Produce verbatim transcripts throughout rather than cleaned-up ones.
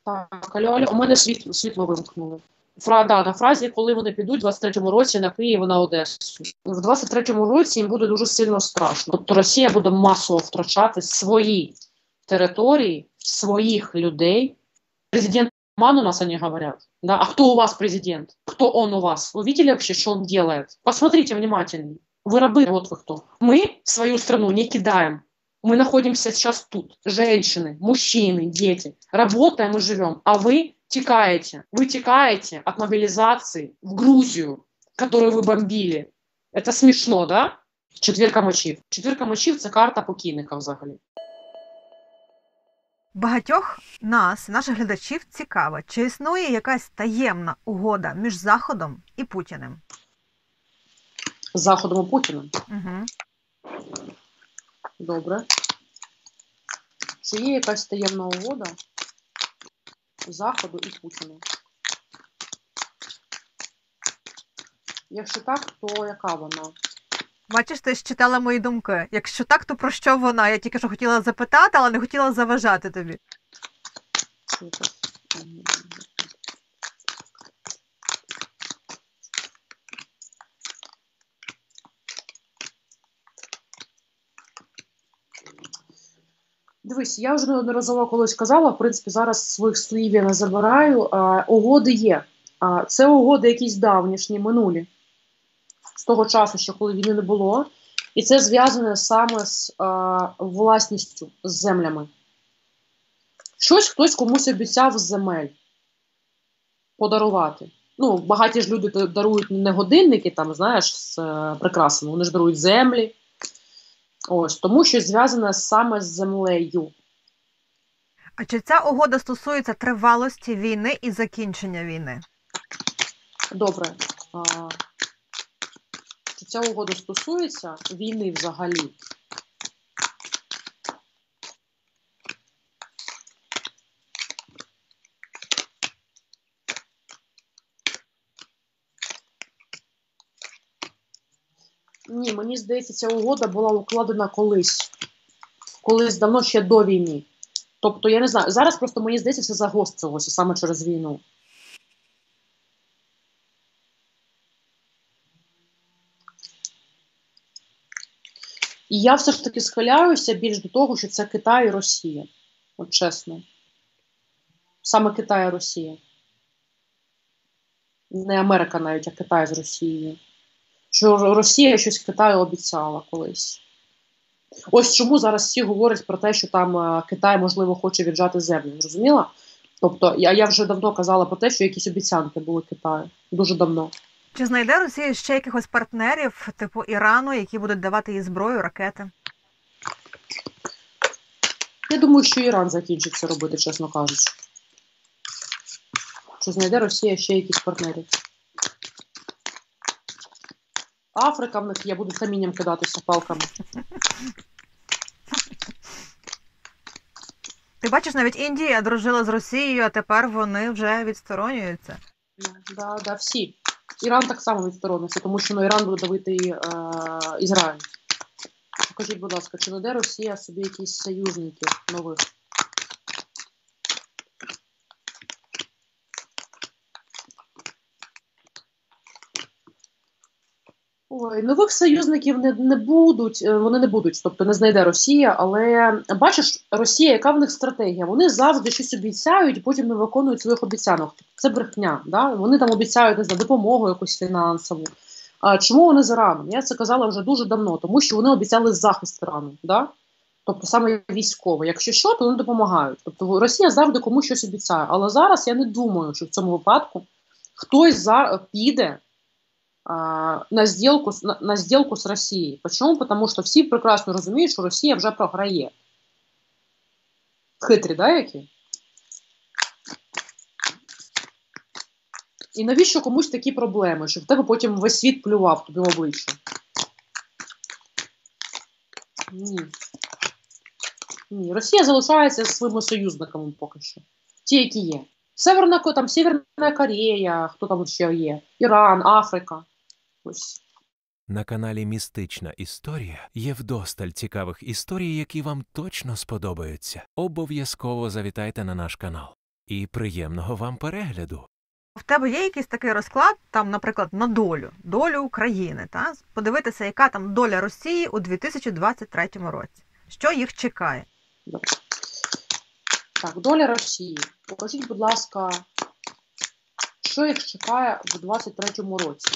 Так, алло, алло, у мене світло, світло вимкнули. Фра, да, на фразі, коли вони підуть в двадцять третьому році на Київ, на Одесу. В двадцять третьому році їм буде дуже сильно страшно. Тобто Росія буде масово втрачати свої території, своїх людей. Президент Ман у нас, они говорят. Да? А кто у вас президент? Кто он у вас? Вы видели вообще, что он делает? Посмотрите внимательнее. Вы рабы, вот вы кто. Мы свою страну не кидаем. Мы находимся сейчас тут. Женщины, мужчины, дети. Работаем и живем. А вы текаете. Вы текаете от мобилизации в Грузию, которую вы бомбили. Это смешно, да? Четвірка мечів. Четвірка мечів – це карта покійника взагалі. Багатьох нас, наших глядачів, цікаво, чи існує якась таємна угода між Заходом і Путіним? З Заходом і Путіним? Угу. Добре. Чи є якась таємна угода Заходу і Путіна? Якщо так, то яка вона? Бачиш, ти ж читала мої думки. Якщо так, то про що вона? Я тільки що хотіла запитати, але не хотіла заважати тобі. Дивись, я вже неодноразово колись казала, в принципі, зараз своїх слів я не забираю. А, угоди є. А, це угоди якісь давнішні, минулі. З того часу, що коли війни не було. І це зв'язане саме з а, власністю, з землями. Щось хтось комусь обіцяв з земель подарувати. Ну, багаті ж люди дарують не годинники, там, знаєш, з е, прикрасами, вони ж дарують землі. Ось, тому що зв'язане саме з землею. А чи ця угода стосується тривалості війни і закінчення війни? Добре. А, чи ця угода стосується війни взагалі? Ні, мені здається, ця угода була укладена колись. Колись давно, ще до війни. Тобто, я не знаю, зараз просто, мені здається, все загострилося саме через війну. І я все ж таки схиляюся більш до того, що це Китай і Росія. От чесно. Саме Китай і Росія. Не Америка навіть, а Китай з Росією. Що Росія щось Китаю обіцяла колись. Ось чому зараз всі говорять про те, що там Китай, можливо, хоче віджати землю. Зрозуміла? Тобто, я, я вже давно казала про те, що якісь обіцянки були Китаю. Дуже давно. Чи знайде Росія ще якихось партнерів, типу Ірану, які будуть давати їй зброю, ракети? Я думаю, що Іран закінчить це робити, чесно кажучи. Чи знайде Росія ще якісь партнерів? Африка в них є, будуть камінням кидатися палками. Ти бачиш, навіть Індія дружила з Росією, а тепер вони вже відсторонюються. Да, да, всі. Іран так само відсторонився, тому що ну, Іран буде давити е, Ізраїль. Покажіть, будь ласка, чи веде Росія собі якісь союзників нових? Ой, нових союзників не, не будуть, вони не будуть, тобто не знайде Росія, але бачиш, Росія, яка в них стратегія? Вони завжди щось обіцяють, і потім не виконують своїх обіцянок. Це брехня, да? Вони там обіцяють, не знаю, допомогу якусь фінансову. А чому вони з Іраном? Я це казала вже дуже давно, тому що вони обіцяли захист Ірану, да? Тобто саме військовий. Якщо що, то вони допомагають. Тобто Росія завжди комусь щось обіцяє, але зараз я не думаю, що в цьому випадку хтось за... піде на сделку, на, на сделку с Россией. Почему? Потому что всі прекрасно розуміють, що Росія вже програє. Хитрі, да, які? І навіщо комусь такі проблеми, щоб в тебе потім весь світ плював тобі в обличчя? Ні. Ні. Росія залишається своїми союзниками поки що. Ті, які є. Северна, там, Северна Корея, хто там ще є? Іран, Африка. Ось. На каналі Містична історія є вдосталь цікавих історій, які вам точно сподобаються. Обов'язково завітайте на наш канал. І приємного вам перегляду. В тебе є якийсь такий розклад, там, наприклад, на долю, долю України, та? Подивитися, яка там доля Росії у дві тисячі двадцять третьому році. Що їх чекає? Так, доля Росії. Покажіть, будь ласка, що їх чекає в двадцять третьому році?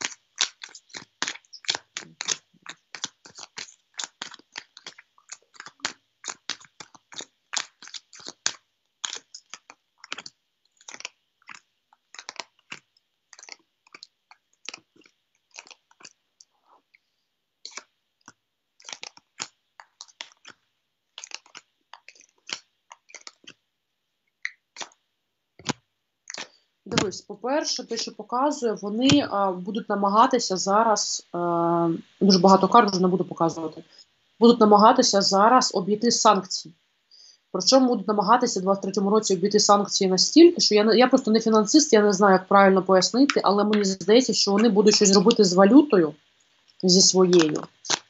Дивись, по-перше, те, що показує, вони а, будуть намагатися зараз, а, дуже багато карт вже не буду показувати, будуть намагатися зараз обійти санкції. Причому будуть намагатися в двадцять третьому році обійти санкції настільки, що я, не, я просто не фінансист, я не знаю, як правильно пояснити, але мені здається, що вони будуть щось робити з валютою, зі своєю.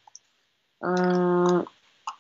Е,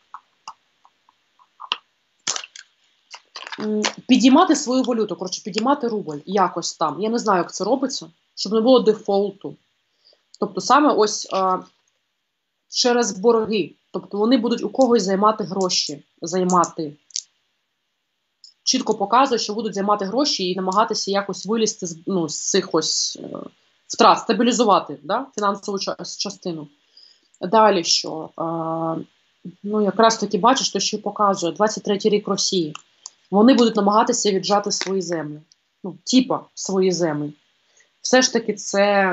Підіймати свою валюту, коротше, підіймати рубль якось там. Я не знаю, як це робиться, щоб не було дефолту. Тобто саме ось а, через борги. Тобто вони будуть у когось займати гроші. Займати. Чітко показує, що будуть займати гроші і намагатися якось вилізти з, ну, з цих ось е, втрат, стабілізувати, да, фінансову частину. Далі що? А, ну, якраз таки бачиш, то що і показує. двадцять третій рік Росії. Вони будуть намагатися віджати свої землі. Ну, типа свої землі. Все ж таки це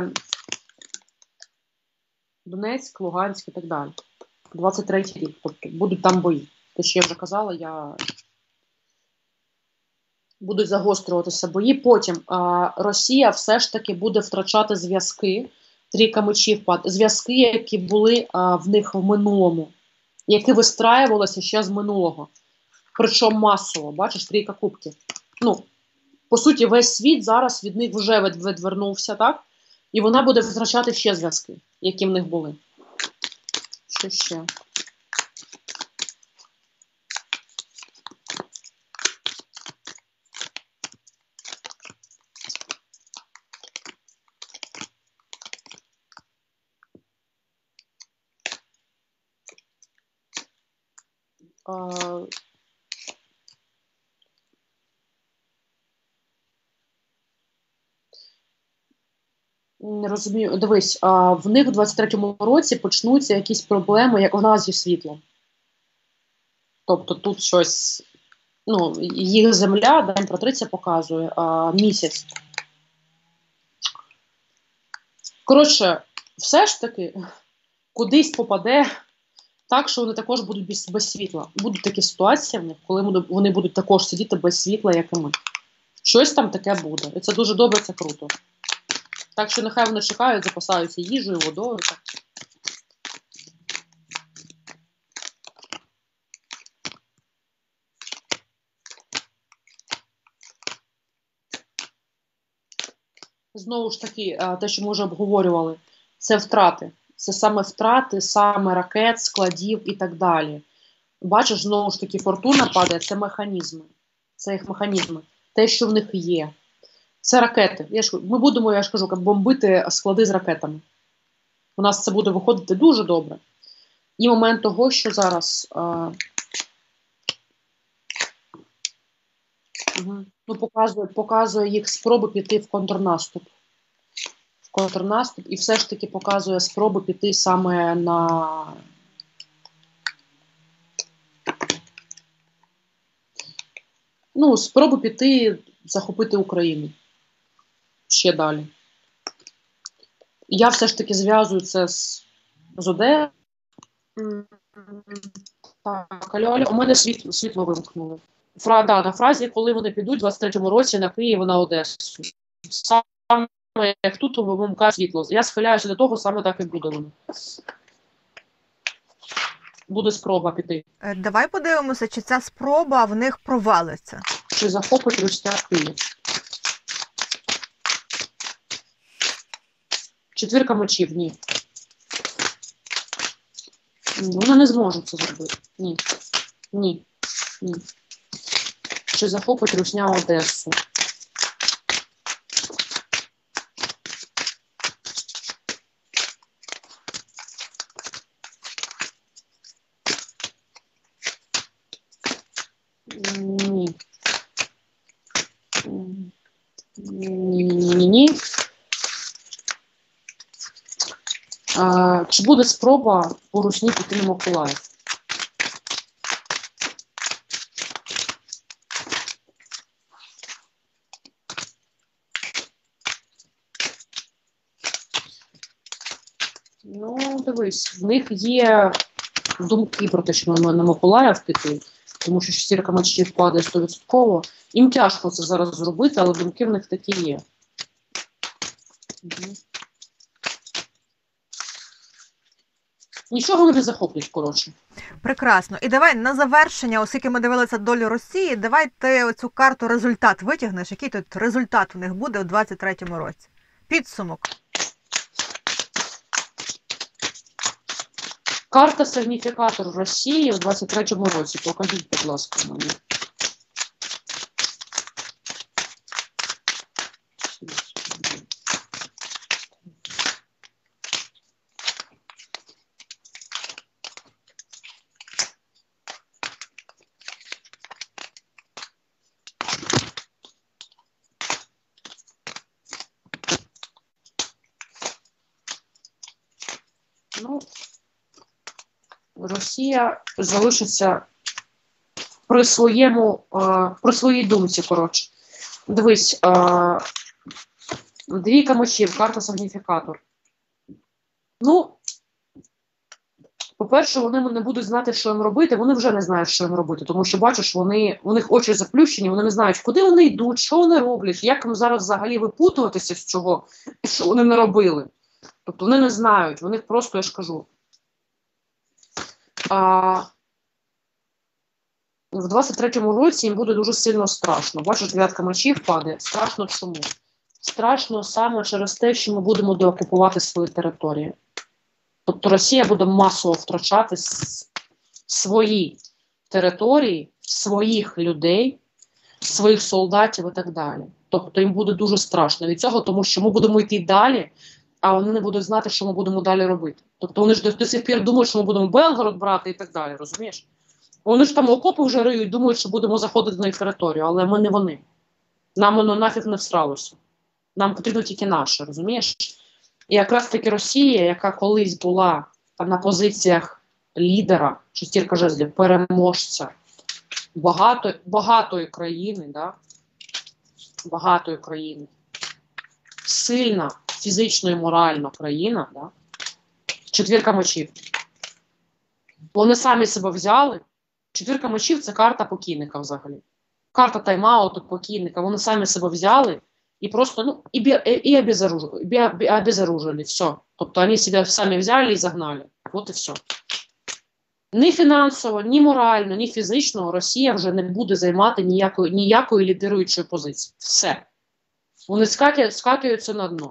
Донецьк, Луганськ і так далі. двадцять третій рік. Тобто будуть там бої. Те, що я вже казала, я... будуть загострюватися бої. Потім а, Росія все ж таки буде втрачати зв'язки, трійка мечів, зв'язки, які були а, в них в минулому, які вистраювалися ще з минулого. Причому масово, бачиш, трійка кубків. Ну, по суті, весь світ зараз від них вже відвернувся, так? І вона буде втрачати ще зв'язки, які в них були. Що ще? А... Не розумію. Дивись, а, в них у двадцять третьому році почнуться якісь проблеми, як у нас зі світлом. Тобто тут щось, ну, їх земля, да, імператриця показує, а, місяць. Коротше, все ж таки, кудись попаде так, що вони також будуть без, без світла. Будуть такі ситуації в них, коли вони будуть також сидіти без світла, як і ми. Щось там таке буде. І це дуже добре, це круто. Так що нехай вони чекають, запасаються їжею, водою. Так. Знову ж таки, те, що ми вже обговорювали, це втрати. Це саме втрати, саме ракет, складів і так далі. Бачиш, знову ж таки, фортуна падає, це механізми. Це їх механізми. Те, що в них є. Це ракети. Я ж, ми будемо, я ж кажу, бомбити склади з ракетами. У нас це буде виходити дуже добре. І момент того, що зараз а, угу, ну, показує, показує їх спроби піти в контрнаступ. В контрнаступ. І все ж таки показує спроби піти саме на... Ну, спроби піти, захопити Україну. Ще далі. Я все ж таки зв'язую це з, з ОД. Так, алло, алло, у мене світло, світло вимкнули. Фра, да, на фразі, коли вони підуть у двадцять третьому році на Київ, на Одесу. Саме як тут вимикає світло. Я схиляюся до того, саме так і буде воно. Буде спроба піти. Давай подивимося, чи ця спроба в них провалиться. Чи захопить Росія Київ. Четвірка мечів, ні. Вона не зможе це зробити. Ні. Ні. Ні. Чи захопить Русня Одесу? Ні. Ні-ні-ні. Чи буде спроба по Русні піти на Миколаїв? Ну, дивись, в них є думки про те, що на, на Миколаїв піти, тому що шестірка мечів падає сто відсотків. Їм тяжко це зараз зробити, але думки в них такі є. Угу. Нічого вони не захоплять, коротше. Прекрасно. І давай на завершення, оскільки ми дивилися долю Росії, давай ти оцю карту результат витягнеш. Який тут результат у них буде у двадцять третьому році? Підсумок. Карта сигніфікатор Росії у двадцять третьому році. Покажіть, будь ласка, мені. Ну, Росія залишиться при своєму, е, при своїй думці, коротше. Дивись, е, двійка мечів, карта сигніфікатор. Ну, по-перше, вони не будуть знати, що їм робити, вони вже не знають, що їм робити, тому що, бачиш, вони, у них очі заплющені, вони не знають, куди вони йдуть, що вони роблять, як їм зараз взагалі випутуватися з цього, що вони не робили. Тобто вони не знають, вони просто, я ж кажу. А, в двадцять третьому році їм буде дуже сильно страшно. Бачиш, дев'ятка мечів падає. Страшно чому? Страшно саме через те, що ми будемо деокупувати свої території. Тобто Росія буде масово втрачати свої території, своїх людей, своїх солдатів і так далі. Тобто їм буде дуже страшно від цього, тому що ми будемо йти далі, а вони не будуть знати, що ми будемо далі робити. Тобто вони ж до, до сих пір думають, що ми будемо Белгород брати і так далі, розумієш? Вони ж там окопи вже риють, думають, що будемо заходити на їх територію, але ми не вони. Нам воно нафіг не всралося. Нам потрібно тільки наше, розумієш? І якраз таки Росія, яка колись була на позиціях лідера, шестірка жезлів, переможця багато, багатої країни, да? багатої країни, сильна фізично і морально країна, да? Четвірка мечів. Вони самі себе взяли. Четвірка мечів – це карта покійника взагалі. Карта тайм-ауту покійника. Вони самі себе взяли і просто, ну, і, і обезоружили, обезоружили, все. Тобто вони себе самі взяли і загнали. От і все. Ні фінансово, ні морально, ні фізично Росія вже не буде займати ніякої, ніякої лідируючої позиції. Все. Вони скатуються на дно.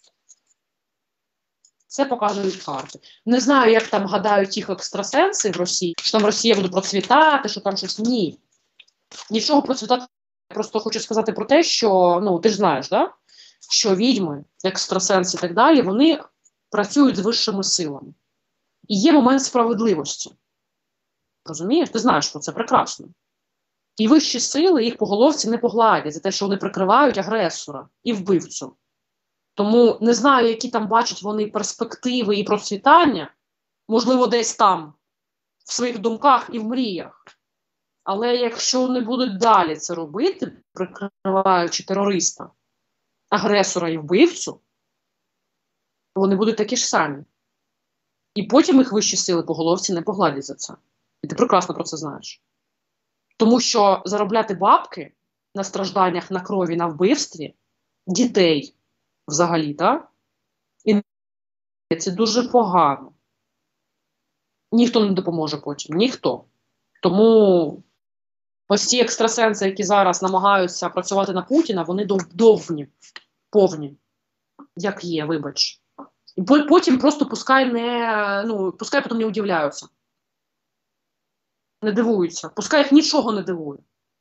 Це показують карти. Не знаю, як там гадають їх екстрасенси в Росії, що там Росія буде процвітати, що там щось. Ні. Нічого процвітати. Я просто хочу сказати про те, що, ну, ти ж знаєш, да? Що відьми, екстрасенси і так далі, вони працюють з вищими силами. І є момент справедливості. Розумієш? Ти знаєш про це прекрасно. І вищі сили їх по головці не погладять за те, що вони прикривають агресора і вбивцю. Тому не знаю, які там бачать вони перспективи і процвітання, можливо, десь там, в своїх думках і в мріях. Але якщо вони будуть далі це робити, прикриваючи терориста, агресора і вбивцю, то вони будуть такі ж самі. І потім їх вищі сили по головці не погладять за це. І ти прекрасно про це знаєш. Тому що заробляти бабки на стражданнях, на крові, на вбивстві дітей, взагалі, так? І це дуже погано. Ніхто не допоможе потім. Ніхто. Тому ось ці екстрасенси, які зараз намагаються працювати на Путіна, вони довні, повні. Як є, вибач. І потім просто пускай не, ну, пускай потім не удивляються. Не дивуються. Пускай їх нічого не дивує.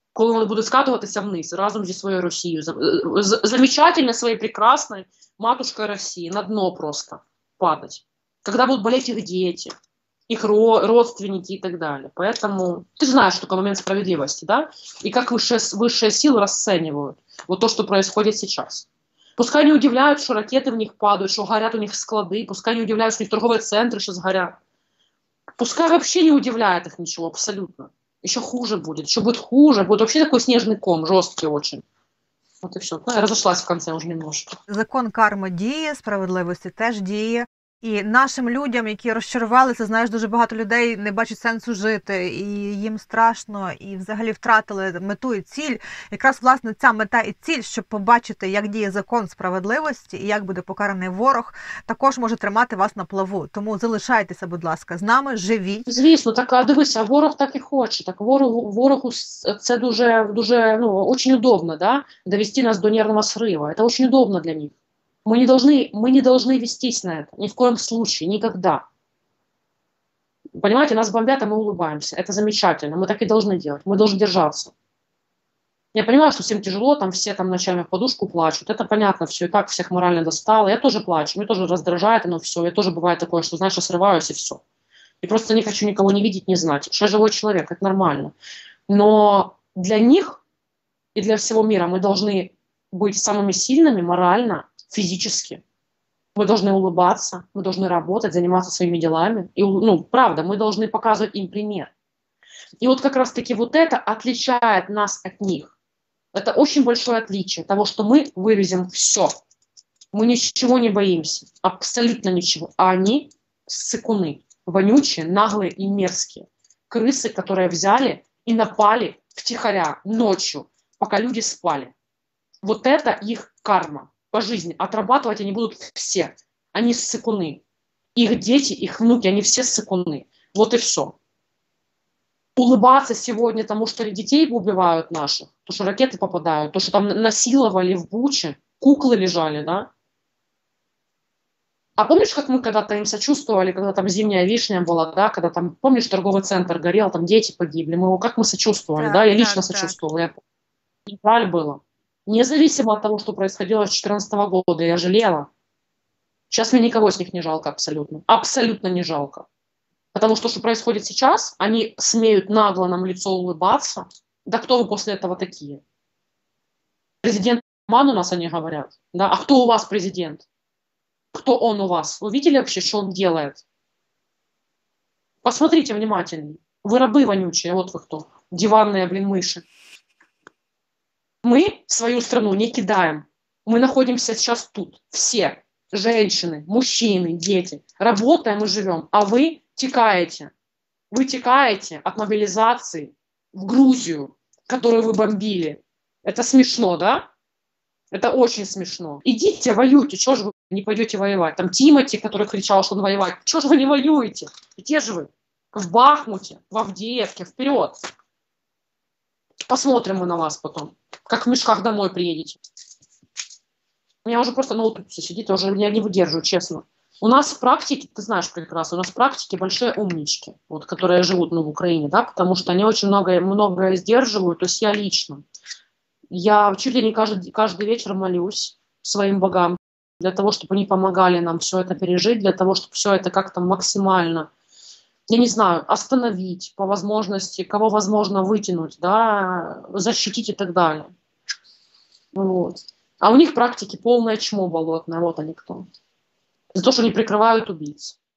коли вони будуть скатуватися вниз разом зі своєю Росією. Замечательной своей прекрасной матушкой России. На дно просто падать. Когда будут болеть их дети, их родственники и так далее. Поэтому ты же знаешь, что такое момент справедливости, да? И как высшие, высшие силы расценивают вот то, что происходит сейчас. Пускай не удивляют, что ракеты в них падают, что горят у них склады, пускай не удивляют, что у них торговые центры сейчас горят. Пускай вообще не удивляет их ничего абсолютно. Еще хуже будет, еще будет хуже, будет вообще такой снежный ком, жесткий очень. Вот и все. Ну, я разошлась в конце уже немножко. Закон карми діє, справедливості теж діє. І нашим людям, які розчарувалися, знаєш, дуже багато людей не бачать сенсу жити, і їм страшно, і взагалі втратили мету і ціль. Якраз, власне, ця мета і ціль, щоб побачити, як діє закон справедливості і як буде покараний ворог, також може тримати вас на плаву. Тому залишайтеся, будь ласка, з нами, живіть. Звісно, так, а дивися, ворог так і хоче. Так ворогу, ворогу це дуже, дуже, ну, очень удобно, да, довести нас до нервного срыва. Это очень удобно для них. Мы не должны, мы не должны вестись на это. Ни в коем случае, никогда. Понимаете, нас бомбят, а мы улыбаемся. Это замечательно. Мы так и должны делать. Мы должны держаться. Я понимаю, что всем тяжело, там все там ночами в подушку плачут. Это понятно все. И так всех морально достало. Я тоже плачу. Меня тоже раздражает оно все. Я тоже бывает такое, что, знаешь, я срываюсь и все. И просто не хочу никого не видеть, не знать. Что я живой человек, это нормально. Но для них и для всего мира мы должны быть самыми сильными морально, физически. Мы должны улыбаться, мы должны работать, заниматься своими делами. И, ну, правда, мы должны показывать им пример. И вот как раз-таки вот это отличает нас от них. Это очень большое отличие того, что мы вывезем все. Мы ничего не боимся. Абсолютно ничего. А они ссыкуны, вонючие, наглые и мерзкие. Крысы, которые взяли и напали втихаря ночью, пока люди спали. Вот это их карма. По жизни. Отрабатывать они будут все. Они ссыкуны. Их дети, их внуки, они все ссыкуны. Вот и все. Улыбаться сегодня тому, что детей убивают наших, то, что ракеты попадают, то, что там насиловали в Буче, куклы лежали, да? А помнишь, как мы когда-то им сочувствовали, когда там зимняя вишня была, да, когда там, помнишь, торговый центр горел, там дети погибли, мы его, как мы сочувствовали, Так, да, я так, лично так. сочувствовала, я помню. Жаль было. Независимо от того, что происходило с две тысячи четырнадцатого года, я жалела. Сейчас мне никого с них не жалко абсолютно. Абсолютно не жалко. Потому что, что происходит сейчас, они смеют нагло нам в лицо улыбаться. Да кто вы после этого такие? Президент Ман у нас, они говорят. Да? А кто у вас президент? Кто он у вас? Вы видели вообще, что он делает? Посмотрите внимательнее. Вы рабы вонючие, вот вы кто. Диванные, блин, мыши. Мы свою страну не кидаем. Мы находимся сейчас тут. Все. Женщины, мужчины, дети. Работаем и живем. А вы текаете. Вы текаете от мобилизации в Грузию, которую вы бомбили. Это смешно, да? Это очень смешно. Идите, воюйте. Чего же вы не пойдете воевать? Там Тимати, который кричал, что он воевать. Чего же вы не воюете? Где же вы? В Бахмуте, в Авдеевке. Вперед. Посмотрим мы на вас потом. Как в мешках домой приедете. У меня уже просто ноутбук сидит, я уже я не выдерживаю, честно. У нас в практике, ты знаешь прекрасно, у нас в практике большие умнички, вот, которые живут, ну, в Украине, да, потому что они очень много, многое сдерживают, то есть я лично. Я чуть ли не каждый, каждый вечер молюсь своим богам для того, чтобы они помогали нам все это пережить, для того, чтобы все это как-то максимально, я не знаю, остановить по возможности, кого возможно вытянуть, да, защитить и так далее. Вот. А у них практики полное чмо болотное, вот они кто. За то, что они прикрывают убийц.